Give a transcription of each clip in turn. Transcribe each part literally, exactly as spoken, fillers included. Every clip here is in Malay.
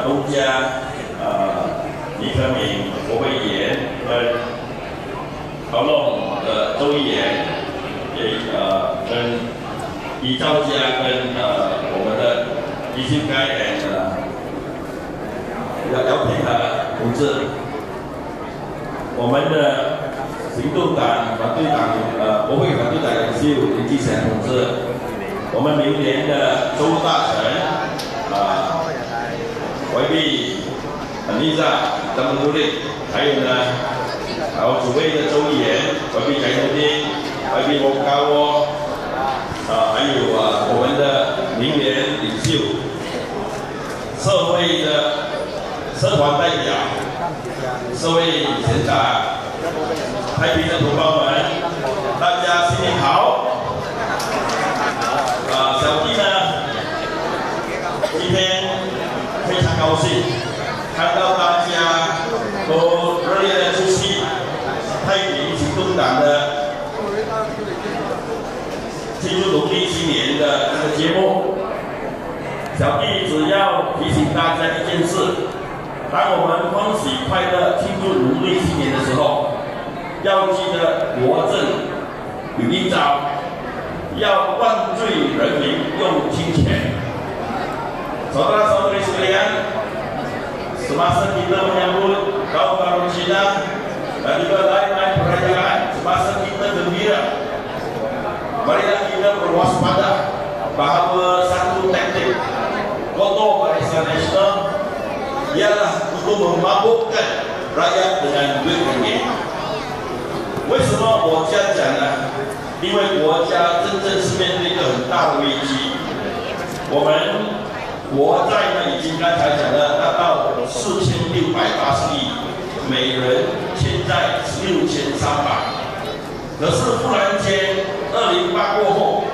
呃东家、呃倪可敏国会议员跟高弄的周议员，也呃跟李兆佳跟呃我们的李秀该呃姚姚平和同志，我们的行动党反对党呃国会反对党领袖林继贤同志。 我们明年的州务大臣啊，Y B 很厉害，这么努力，还有呢，然后主位的州议员 Y B 翟东丁 ，Y B 王高窝，啊，还有啊我们的名媛领袖，社会的社团代表，社会贤达，太平的同胞们，大家新年好。 啊，小弟呢，今天非常高兴看到大家都热烈的出席太平行动党的庆祝农历新年的这个节目。小弟只要提醒大家一件事：当我们欢喜快乐庆祝农历新年的时候，要记得国政有一招。 要万罪人民用金钱。Saudara-saudari sekalian, semasa kita menyambut tahun baru Cina dan juga lain-lain perayaan, semasa kita gembira, marilah kita berwaspada bahawa satu taktik kotor Barisan Nasional ialah untuk memabukkan rakyat dengan duit ringgit. 为什么我这样讲呢？ 因为国家真正是面对一个很大的危机，我们国债呢已经刚才讲了，达到四千六百八十亿，每人欠债六千三百。可是忽然间，二零八过后，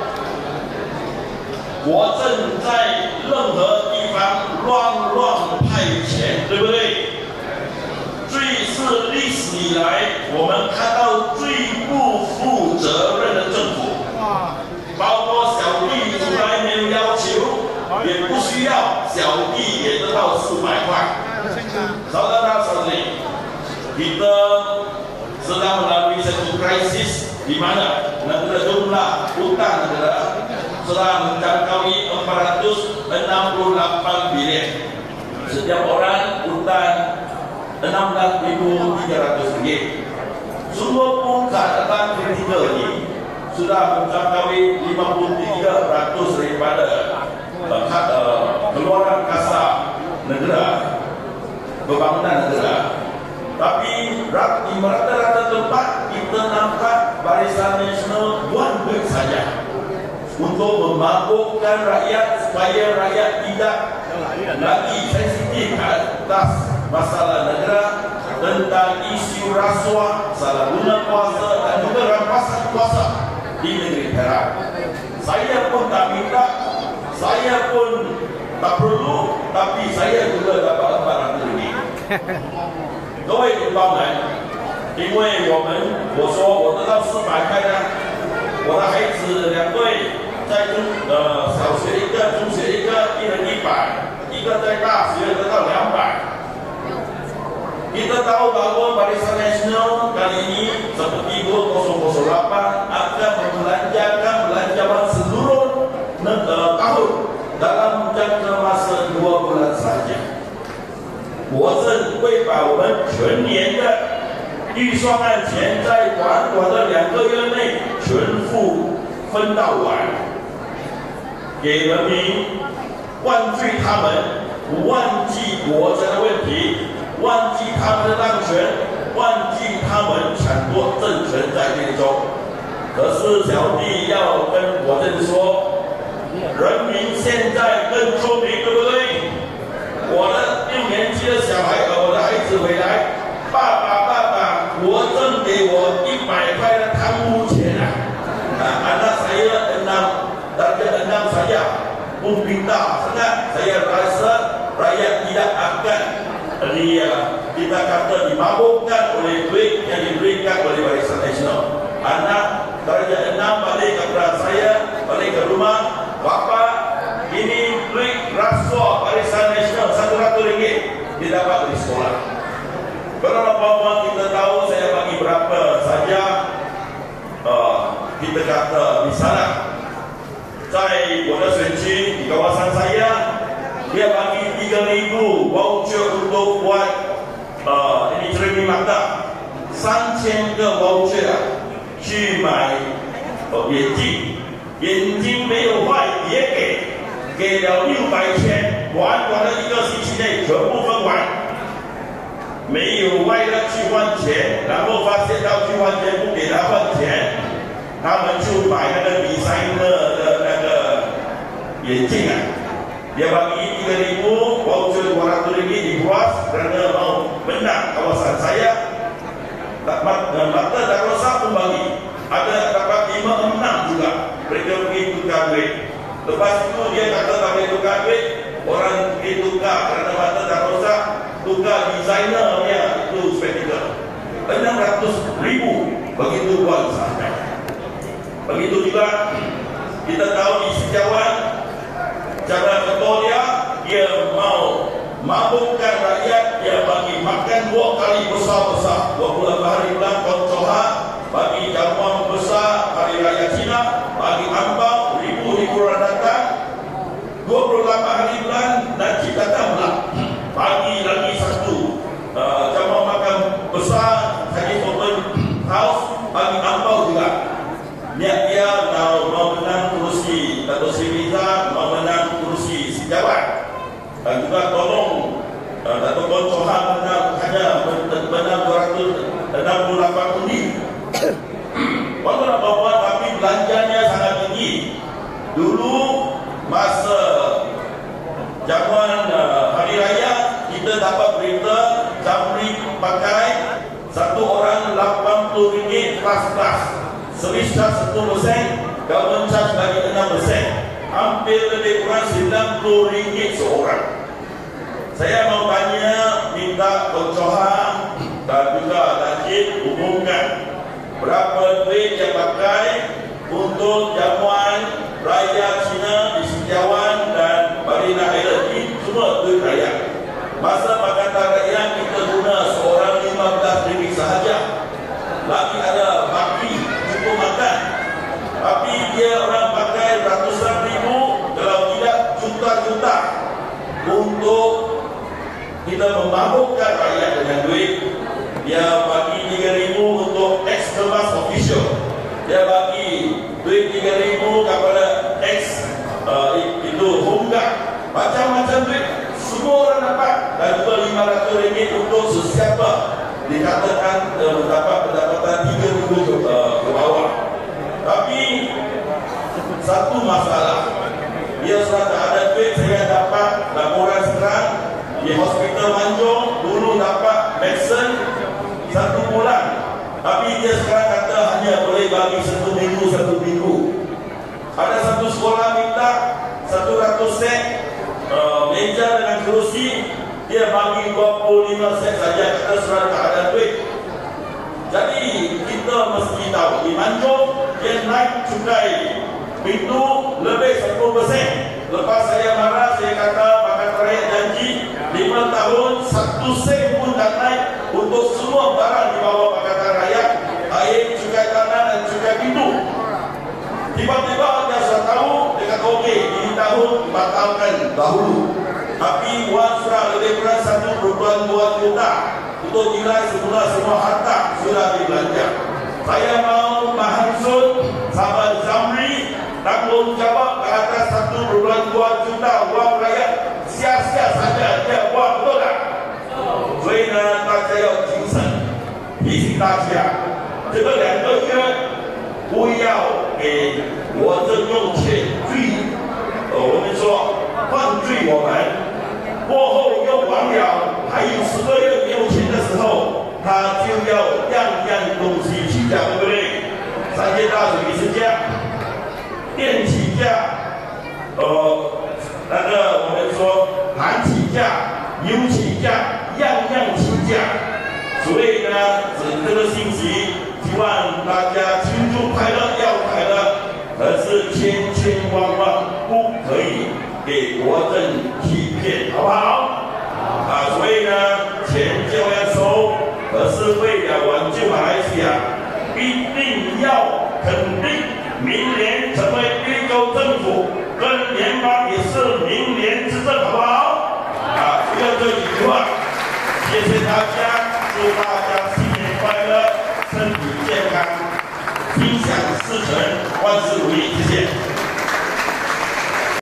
国政在任何地方乱乱派钱，对不对？最是历史以来我们看到最不负责任的政府，包括小弟从来没有要求，也不需要小弟也得到四百块。Saudara-saudari, kita sedang melalui satu krisis di mana negara jumlah utang negara sudah mencapai empat ratus enam puluh delapan bilion. Setiap orang utang enam belas ribu tiga ratus ringgit. Semua buka datang kritikal ini sudah mencapai lima puluh tiga peratus daripada uh, keluaran kasar negara, pembangunan negara. Tapi di rata-rata tempat kita nampak Barisan Nasional buat duit saja untuk memabukkan rakyat supaya rakyat tidak lagi sensitif atas masalah negara, tentang isu rasuah, salah guna kuasa dan juga rampasan kuasa di negeri Perak. Saya pun tak minta, saya pun tak perlu, tapi saya juga dapat empat ratus ringgit. 各位同胞们，因为我们我说我得到四百块呢，我的孩子两对，在中呃小学一个，中学一个，一人一百，一个在大学得到两百。 Kita tahu bahwa Barisan Nasional kali ini seperti dua ribu nol delapan akan membelanjakan belanjawan seluruh tahun dalam jangka masa dua bulan saja. 国政会把我们全年的预算案钱在短短的两个月内全部分到完，给人民万罪他们，不忘记国家的问题。 忘记他们的当权，忘记他们抢夺政权在内中。可是小弟要跟国政说，人民现在更聪明，对不对？我的六年级的小孩，呃，我的孩子回来，爸爸爸爸，国政给我一百块的贪污钱啊！啊，anak saya enam, darjah enam saja, pun pintar sangat. Saya rasa rakyat tidak akan dia kita kata dimabukkan oleh duit yang diberikan oleh Barisan Nasional. Anak darjah enam balik ke berat saya, balik ke rumah, bapa ini duit rasuah Barisan Nasional satu ratus ringgit dia dapat dari sekolah. Kalau bapak kita tahu saya bagi berapa saja, uh, kita kata misalnya, saya Kota Senci di kawasan saya, dia bagi tiga ribu voucher untuk buat uh, ini cermin mata, 三千个 voucher 去买呃眼镜，眼睛没有坏也给，给了六百千，短短的一个星期内全部分完。没有坏的去换钱，然后发现到去换钱不给他换钱，他们就买那个比赛的的那个眼镜啊，dia bagi tiga ribu voucher dua ratus ringgit di Puas kerana mau menang kawasan saya. Mata Darosa pun bagi, ada dapat lima enam juga. Mereka pergi tukar duit. Lepas itu dia kata tak boleh tukar duit, orang pergi tukar kerana mata Darosa tukar desainernya itu spectacle enam ratus ribu, begitu buat sahaja. Begitu juga kita tahu di Setiawan, cara betul dia, dia mau mabukkan rakyat, dia bagi makan dua kali besar-besar, dua puluh delapan hari bulan koncoha, bagi jamuan besar hari raya Cina, bagi ambang ribu-ribu orang datang, dua puluh delapan hari bulan dan kita datanglah bagi lagi satu uh, jamuan makan besar hari open house, bagi ambang juga. Niat dia mau, mau menang kursi Dato' Sri Miza, mau menang kursi Setiawan, dan juga tolong uh, Dato' Kon Chohan menang hanya menang dua ratus enam puluh lapan undi. Walaupun apa-apa tapi belanjanya sangat tinggi. Dulu masa jamuan uh, hari raya kita dapat berita Jamri pakai satu orang lapan puluh ringgit plus-plus. Servis charge satu persen, government charge lagi enam persen, hampir lebih kurang sembilan puluh ringgit seorang. Saya mau tanya, minta Koncohan dan juga Najib umumkan berapa duit yang pakai untuk jamuan raya Cina di Setiawan dan Marina Island. Ini semua duit raya. Masa Pakatan Rakyat kita guna seorang lima belas ringgit sahaja. Lagi ada baki cukup makan, tapi dia orang pakai ratusan ribu, kalau tidak juta-juta untuk kita memabukkan rakyat dengan duit. Dia bagi tiga ribu untuk ex-kemas official, dia bagi duit tiga ribu kepada ex uh, itu homegard, macam-macam duit semua orang dapat, dan juga lima ratus ringgit untuk sesiapa dikatakan uh, mendapat pendapatan tiga ribu uh, ke bawah. Tapi satu masalah, dia sudah tak ada duit. Saya dapat laporan sekarang di Hospital Manjung dulu dapat medicine satu bulan, tapi dia sekarang kata hanya boleh bagi satu minggu satu minggu. Ada satu sekolah minta satu ratus set uh, meja dengan kerusi, dia bagi dua puluh lima set saja, kata sudah tak ada duit. Jadi kita mesti tahu di Manjung dia naik cukai pintu lebih sepuluh persen. Lepas saya marah, saya kata Pakatan Rakyat janji lima tahun satu sen pun tak naik untuk semua barang di bawah Pakatan Rakyat, air, cukai tanah dan cukai pintu. Tiba-tiba dia sudah tahu, dia kata okey, ini tahun batalkan dahulu. Tapi wang sudah lebih kurang satu perpuluhan dua juta untuk nilai semula semua harta sudah dibelanja. Saya mau mahansut sahabat Zamri tanggungjawab ke atas satu perpuluhan dua juta wang rakyat, sia-sia saja dia buat, betul tak? 所以呢，大家要谨慎，提醒大家，这个两个月不要给国政用钱罪，呃，我们说犯罪我们。过后用完了，还有十个月没有钱的时候，他就要样样东西起价，对不对？三件大水是价，电起价，呃，那个我们说含起价、油起价，样样起价。所以呢，整这个信息，希望大家庆祝快乐，要快乐，可是千千万万不可以给国政欺骗，好不好？啊。 讲，一定要肯定明年成为非洲政府跟联邦也是明年执政，好不好？啊，只有这几句话，谢谢大家，祝大家新年快乐，身体健康，心想事成，万事如意，谢谢。